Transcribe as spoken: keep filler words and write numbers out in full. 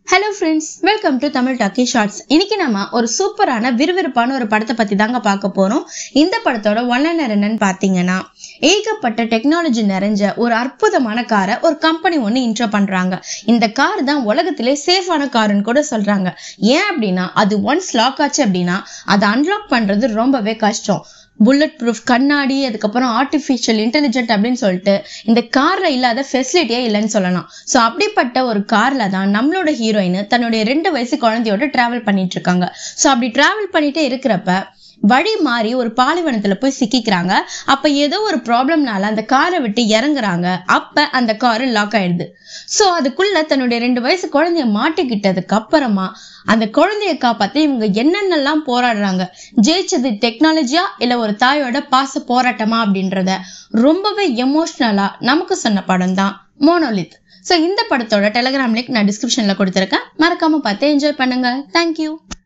Hello friends, welcome to Tamil Talky Shorts. இன்னைக்கு நாம ஒரு சூப்பரான விறுவிறுப்பான ஒரு படத்தை பத்தி தாங்க பார்க்க போறோம். இந்த படத்தோட ஒன்லைனர் என்னன்னு பாத்தீங்கன்னா, ஏகப்பட்ட டெக்னாலஜி நிறைஞ்ச ஒரு அற்புதமான காரை ஒரு கம்பெனி ஒன்னு இன்ட்ரோ பண்றாங்க. இந்த கார் தான் உலகத்திலே சேஃபான கார்னு கூட சொல்றாங்க. ஏன் அப்படின்னா அது ஒன்ஸ் லாக் ஆச்சு அப்படின்னா அதை அன்லாக் பண்றது ரொம்பவே கஷ்டம். புல்லட் ப்ரூஃப் கண்ணாடி, அதுக்கப்புறம் ஆர்டிஃபிஷியல் இன்டெலிஜென்ட் அப்படின்னு சொல்லிட்டு இந்த கார்ல இல்லாத ஃபெசிலிட்டியே இல்லைன்னு சொல்லலாம். ஸோ அப்படிப்பட்ட ஒரு கார்ல தான் நம்மளோட ஹீரோயின் தன்னுடைய ரெண்டு வயசு குழந்தையோட டிராவல் பண்ணிட்டு இருக்காங்க. ஸோ அப்படி டிராவல் பண்ணிட்டே இருக்கிறப்ப வழி மாறி ஒரு பாலைவனத்துல போய் சிக்கிக்கிறாங்க. அப்ப ஏதோ ஒரு ப்ராப்ளம்னால அந்த காரை விட்டு இறங்குறாங்க. அப்ப அந்த காரு லாக் ஆயிடுது. சோ அதுக்குள்ள தன்னுடைய ரெண்டு வயசு குழந்தைய மாட்டிக்கிட்டதுக்கு அப்புறமா அந்த குழந்தைய காப்பாத்த இவங்க என்னென்னலாம் போராடுறாங்க. ஜெயிச்சது டெக்னாலஜியா இல்ல ஒரு தாயோட பாச போராட்டமா அப்படின்றத ரொம்பவே எமோஷனலா நமக்கு சொன்ன படம் தான் மோனோலித். சோ இந்த படத்தோட டெலிகிராம் லிங்க் நான் டிஸ்கிரிப்ஷன்ல கொடுத்திருக்கேன். மறக்காம பார்த்து என்ஜாய் பண்ணுங்க. தேங்க்யூ.